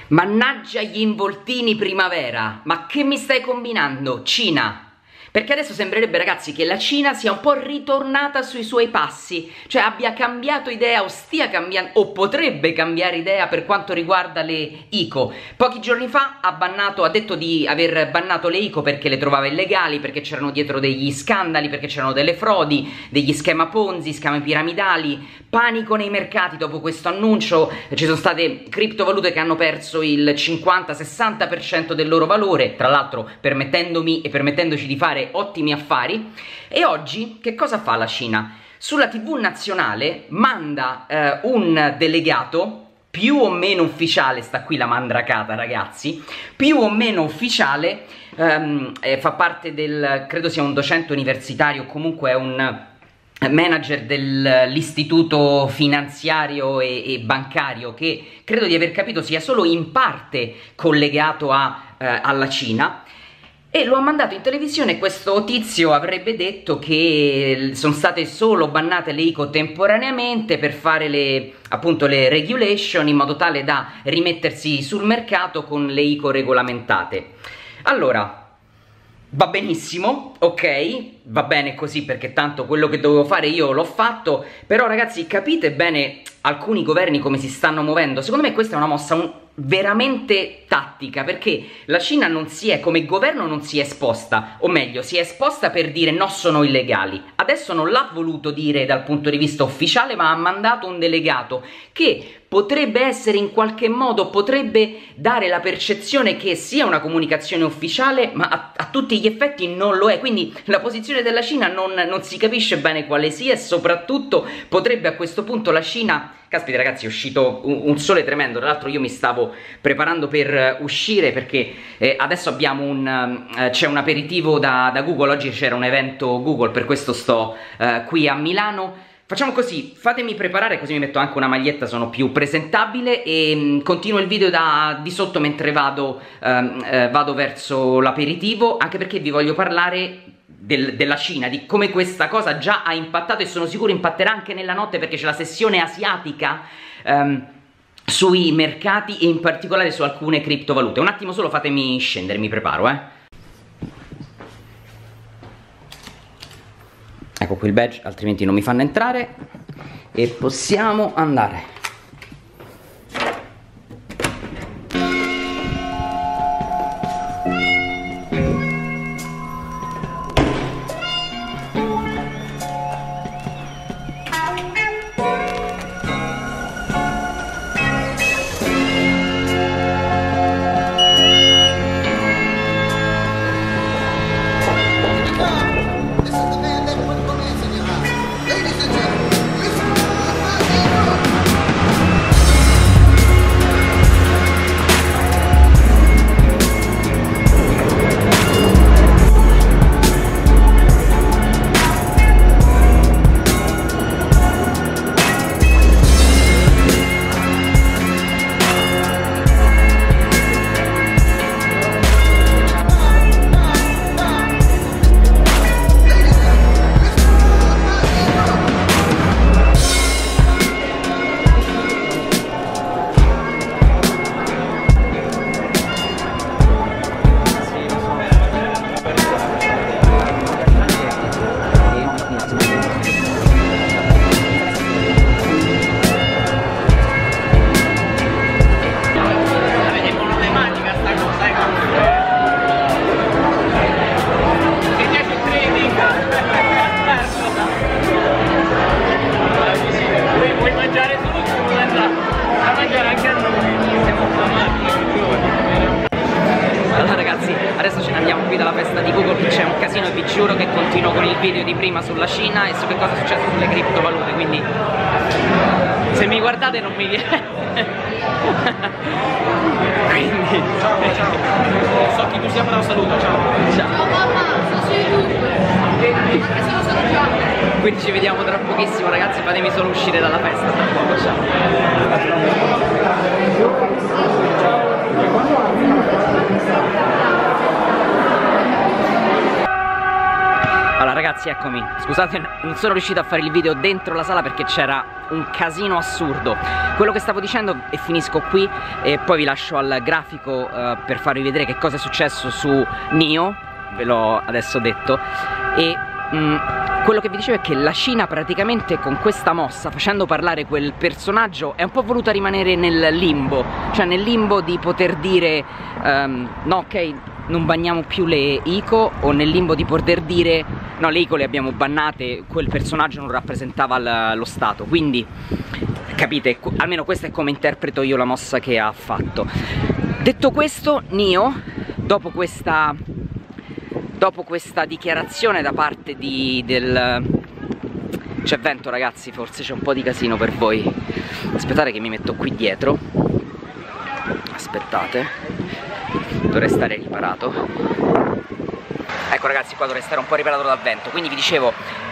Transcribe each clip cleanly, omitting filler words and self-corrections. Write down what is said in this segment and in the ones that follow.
Mannaggia gli involtini primavera, ma che mi stai combinando, Cina? Perché adesso sembrerebbe, ragazzi, che la Cina sia un po' ritornata sui suoi passi, cioè abbia cambiato idea o stia cambiando, o potrebbe cambiare idea per quanto riguarda le ICO. Pochi giorni fa ha detto di aver bannato le ICO perché le trovava illegali, perché c'erano dietro degli scandali, perché c'erano delle frodi, degli schema Ponzi, schemi piramidali, panico nei mercati dopo questo annuncio. Ci sono state criptovalute che hanno perso il 50-60% del loro valore, tra l'altro permettendomi e permettendoci di fare ottimi affari. E oggi che cosa fa la Cina? Sulla TV nazionale manda un delegato più o meno ufficiale, sta qui la mandracata, ragazzi, più o meno ufficiale, fa parte del, credo sia un docente universitario, comunque è un manager dell'istituto finanziario e bancario, che credo di aver capito sia solo in parte collegato alla Cina. E lo ha mandato in televisione. Questo tizio avrebbe detto che sono state solo bannate le ICO temporaneamente per fare appunto le regulation, in modo tale da rimettersi sul mercato con le ICO regolamentate. Allora, va benissimo, ok, va bene così, perché tanto quello che dovevo fare io l'ho fatto. Però ragazzi, capite bene alcuni governi come si stanno muovendo? Secondo me questa è una mossa veramente tattica, perché la Cina come governo non si è esposta, o meglio si è esposta per dire no, sono illegali. Adesso non l'ha voluto dire dal punto di vista ufficiale, ma ha mandato un delegato che potrebbe essere in qualche modo, potrebbe dare la percezione che sia una comunicazione ufficiale, ma a tutti gli effetti non lo è. Quindi la posizione della Cina non si capisce bene quale sia, e soprattutto potrebbe a questo punto la Cina... Caspita ragazzi, è uscito un sole tremendo. Tra l'altro io mi stavo preparando per uscire, perché adesso abbiamo c'è un aperitivo da Google. Oggi c'era un evento Google, per questo sto qui a Milano. Facciamo così, fatemi preparare così mi metto anche una maglietta, sono più presentabile, e continuo il video di sotto mentre vado verso l'aperitivo, anche perché vi voglio parlare della Cina, di come questa cosa già ha impattato, e sono sicuro impatterà anche nella notte, perché c'è la sessione asiatica sui mercati e in particolare su alcune criptovalute. Un attimo solo, fatemi scendere, mi preparo, Ecco qui il badge, altrimenti non mi fanno entrare, e possiamo andare. giuro che continuo con il video di prima sulla Cina e su che cosa è successo sulle criptovalute, quindi se mi guardate non mi viene. Quindi so chi tu sia, però saluto, ciao. Ciao mamma, sono su YouTube. Anche se non sono già. quindi ci vediamo tra pochissimo, ragazzi, fatemi solo uscire dalla festa tra poco, ciao. Allora ragazzi, ragazzi, eccomi. Scusate, non sono riuscito a fare il video dentro la sala perché c'era un casino assurdo. Quello che stavo dicendo, e finisco qui e poi vi lascio al grafico per farvi vedere che cosa è successo su Nio, ve l'ho adesso detto. E quello che vi dicevo è che la Cina praticamente con questa mossa, facendo parlare quel personaggio, è un po' voluta rimanere nel limbo, cioè nel limbo di poter dire no, ok, non banniamo più le ICO, o nel limbo di poter dire no, le ICO le abbiamo bannate, quel personaggio non rappresentava lo Stato. Quindi capite, almeno questa è come interpreto io la mossa che ha fatto. Detto questo, Nio, dopo questa dichiarazione da parte c'è vento ragazzi, forse c'è un po' di casino per voi. Aspettate che mi metto qui dietro. Aspettate, dovrei stare riparato. Ecco ragazzi, qua dovrei stare un po' riparato dal vento. Quindi vi dicevo,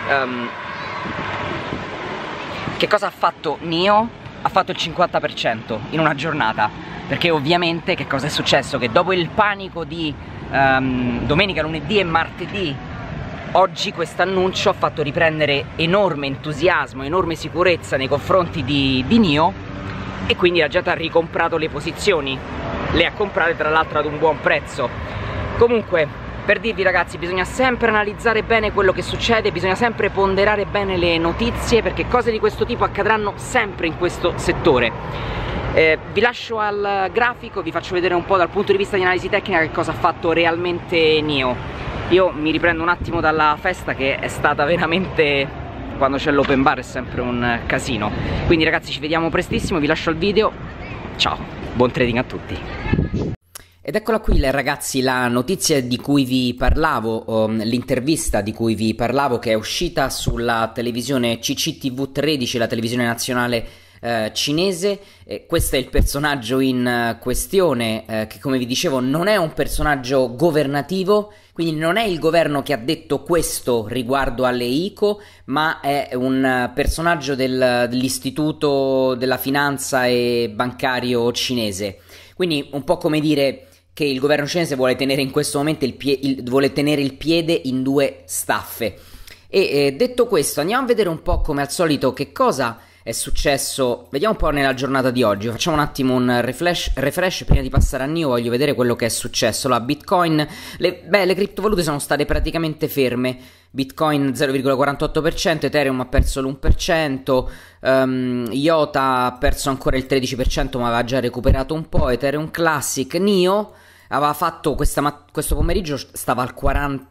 che cosa ha fatto Nio? Ha fatto il 50% in una giornata. Perché ovviamente che cosa è successo? Che dopo il panico di domenica, lunedì e martedì, oggi questo annuncio ha fatto riprendere enorme entusiasmo, enorme sicurezza nei confronti di Nio, e quindi la gente ha ricomprato le posizioni, le ha comprate tra l'altro ad un buon prezzo. Comunque, per dirvi ragazzi, bisogna sempre analizzare bene quello che succede, bisogna sempre ponderare bene le notizie, perché cose di questo tipo accadranno sempre in questo settore. Vi lascio al grafico, vi faccio vedere un po' dal punto di vista di analisi tecnica che cosa ha fatto realmente Nio. Io mi riprendo un attimo dalla festa, che è stata veramente, quando c'è l'open bar è sempre un casino. Quindi ragazzi, ci vediamo prestissimo, vi lascio il video, ciao, buon trading a tutti. Ed eccola qui ragazzi, la notizia di cui vi parlavo, l'intervista di cui vi parlavo, che è uscita sulla televisione CCTV13, la televisione nazionale cinese. Questo è il personaggio in questione, che come vi dicevo non è un personaggio governativo, quindi non è il governo che ha detto questo riguardo alle ICO, ma è un personaggio dell'istituto della finanza e bancario cinese. Quindi un po' come dire che il governo cinese vuole tenere in questo momento vuole tenere il piede in due staffe. E detto questo, andiamo a vedere un po' come al solito che cosa è successo. Vediamo un po' nella giornata di oggi. Facciamo un attimo un refresh prima di passare a Nio. Voglio vedere quello che è successo. La Bitcoin, le criptovalute sono state praticamente ferme. Bitcoin 0,48%, Ethereum ha perso l'1%, IOTA ha perso ancora il 13% ma aveva già recuperato un po', Ethereum Classic, Nio aveva fatto questo pomeriggio, stava al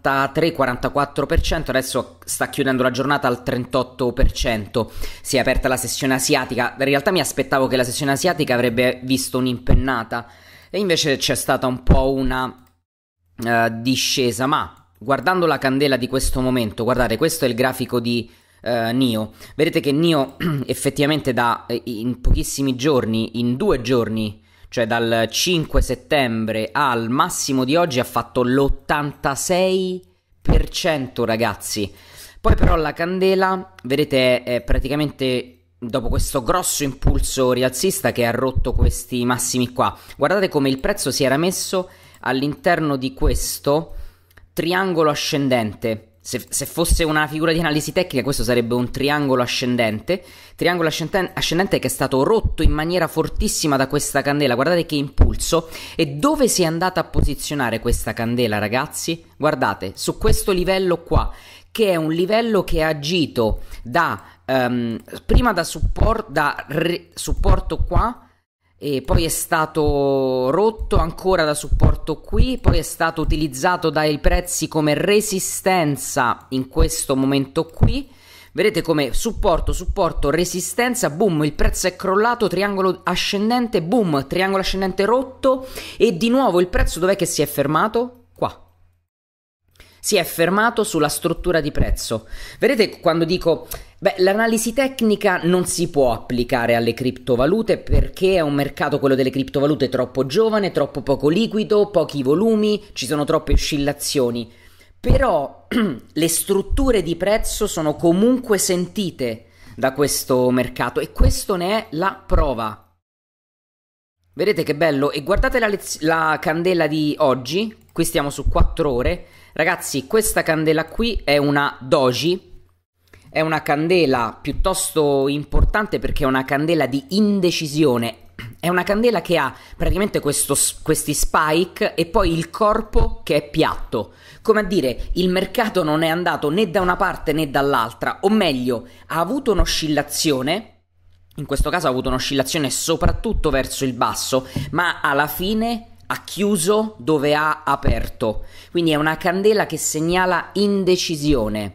43-44%, adesso sta chiudendo la giornata al 38%, si è aperta la sessione asiatica. In realtà mi aspettavo che la sessione asiatica avrebbe visto un'impennata e invece c'è stata un po' una discesa, ma guardando la candela di questo momento, guardate, questo è il grafico di Nio, vedete che Nio effettivamente in pochissimi giorni, in 2 giorni, cioè dal 5 settembre al massimo di oggi, ha fatto l'86% ragazzi. Poi però la candela, vedete, è praticamente dopo questo grosso impulso rialzista che ha rotto questi massimi qua. Guardate come il prezzo si era messo all'interno di questo triangolo ascendente. Se fosse una figura di analisi tecnica, questo sarebbe un triangolo ascendente che è stato rotto in maniera fortissima da questa candela. Guardate che impulso. E dove si è andata a posizionare questa candela ragazzi? Guardate, su questo livello qua, che è un livello che ha agito prima da supporto qua, e poi è stato rotto ancora da supporto qui, poi è stato utilizzato dai prezzi come resistenza in questo momento qui. Vedete come supporto, resistenza, boom, il prezzo è crollato, triangolo ascendente, boom, triangolo ascendente rotto, e di nuovo il prezzo dov'è che si è fermato? Qua. Si è fermato sulla struttura di prezzo. Vedete quando dico, beh, l'analisi tecnica non si può applicare alle criptovalute perché è un mercato, quello delle criptovalute, troppo giovane, troppo poco liquido, pochi volumi, ci sono troppe oscillazioni. Però le strutture di prezzo sono comunque sentite da questo mercato e questo ne è la prova. Vedete che bello? E guardate la candela di oggi, qui stiamo su 4 ore, Ragazzi, questa candela qui è una Doji, è una candela piuttosto importante perché è una candela di indecisione. È una candela che ha praticamente questi spike e poi il corpo che è piatto. Come a dire, il mercato non è andato né da una parte né dall'altra, o meglio, ha avuto un'oscillazione, in questo caso ha avuto un'oscillazione soprattutto verso il basso, ma alla fine ha chiuso dove ha aperto. Quindi è una candela che segnala indecisione.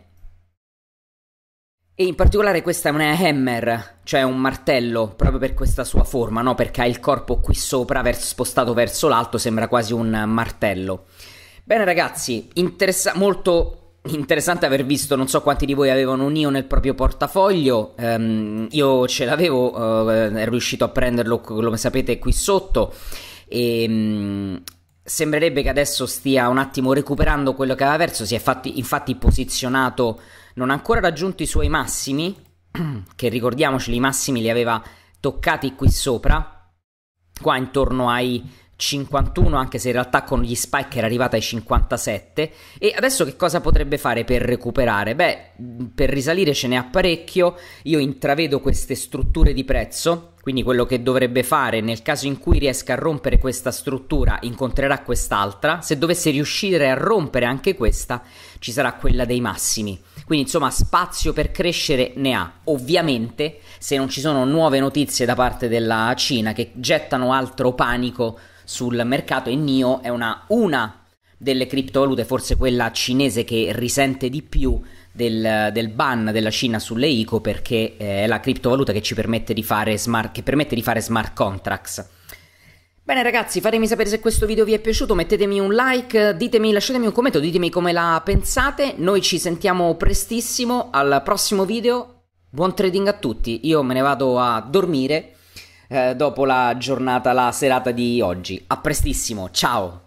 E in particolare questa è una hammer, cioè un martello, proprio per questa sua forma, no? Perché ha il corpo qui sopra, spostato verso l'alto, sembra quasi un martello. Bene ragazzi, molto interessante aver visto, non so quanti di voi avevano un Nio nel proprio portafoglio, io ce l'avevo, ero riuscito a prenderlo, come sapete, qui sotto, e sembrerebbe che adesso stia un attimo recuperando quello che aveva perso, si è infatti posizionato, non ha ancora raggiunto i suoi massimi, che ricordiamoci i massimi li aveva toccati qui sopra, qua intorno ai 51, anche se in realtà con gli spike era arrivata ai 57. E adesso che cosa potrebbe fare per recuperare? Beh, per risalire ce n'è a parecchio. Io intravedo queste strutture di prezzo, quindi quello che dovrebbe fare nel caso in cui riesca a rompere questa struttura incontrerà quest'altra. Se dovesse riuscire a rompere anche questa, ci sarà quella dei massimi. Quindi insomma spazio per crescere ne ha. Ovviamente se non ci sono nuove notizie da parte della Cina che gettano altro panico sul mercato, e NIO è una delle criptovalute, forse quella cinese che risente di più del ban della Cina sulle ICO, perché è la criptovaluta che ci permette di fare smart contracts. Bene ragazzi, fatemi sapere se questo video vi è piaciuto, mettetemi un like, lasciatemi un commento, ditemi come la pensate. Noi ci sentiamo prestissimo al prossimo video. Buon trading a tutti, io me ne vado a dormire dopo la serata di oggi. A prestissimo, ciao!